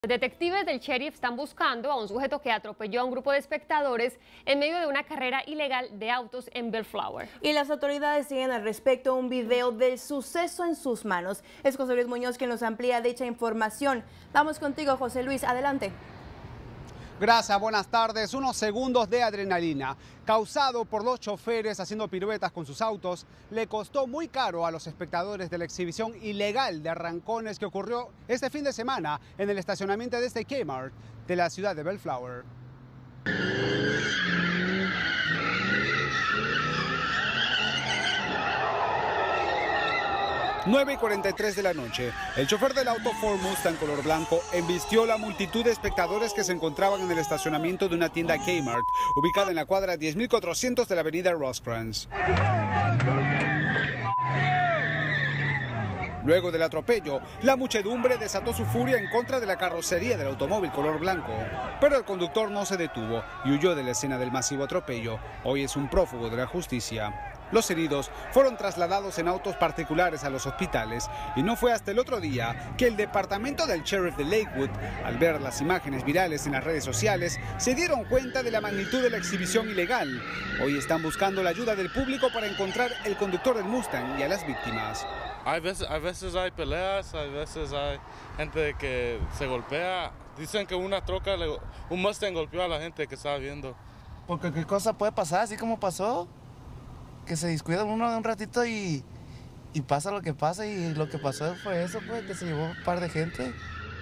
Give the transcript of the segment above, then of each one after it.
Los detectives del sheriff están buscando a un sujeto que atropelló a un grupo de espectadores en medio de una carrera ilegal de autos en Bellflower. Y las autoridades tienen al respecto un video del suceso en sus manos. Es José Luis Muñoz quien nos amplía dicha información. Vamos contigo, José Luis, adelante. Gracias, buenas tardes. Unos segundos de adrenalina causado por los choferes haciendo piruetas con sus autos le costó muy caro a los espectadores de la exhibición ilegal de arrancones que ocurrió este fin de semana en el estacionamiento de este Kmart de la ciudad de Bellflower. 9:43 de la noche, el chofer del auto Ford Mustang color blanco embistió la multitud de espectadores que se encontraban en el estacionamiento de una tienda Kmart, ubicada en la cuadra 10.400 de la avenida Rosecrans. Luego del atropello, la muchedumbre desató su furia en contra de la carrocería del automóvil color blanco, pero el conductor no se detuvo y huyó de la escena del masivo atropello. Hoy es un prófugo de la justicia. Los heridos fueron trasladados en autos particulares a los hospitales y no fue hasta el otro día que el departamento del sheriff de Lakewood, al ver las imágenes virales en las redes sociales, se dieron cuenta de la magnitud de la exhibición ilegal. Hoy están buscando la ayuda del público para encontrar el conductor del Mustang y a las víctimas. A veces hay peleas, a veces hay gente que se golpea. Dicen que un Mustang golpeó a la gente que estaba viendo. Porque qué cosa puede pasar, así como pasó. Que se descuida uno de un ratito y pasa lo que pasa, y lo que pasó fue eso, pues, que se llevó un par de gente.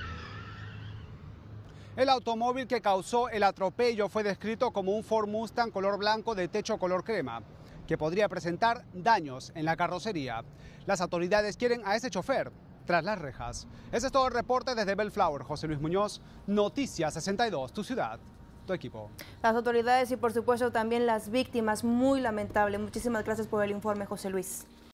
El automóvil que causó el atropello fue descrito como un Ford Mustang color blanco de techo color crema, que podría presentar daños en la carrocería. Las autoridades quieren a ese chofer tras las rejas. Ese es todo el reporte desde Bellflower. José Luis Muñoz, Noticias 62, tu ciudad, tu equipo. Las autoridades y por supuesto también las víctimas, muy lamentable. Muchísimas gracias por el informe, José Luis.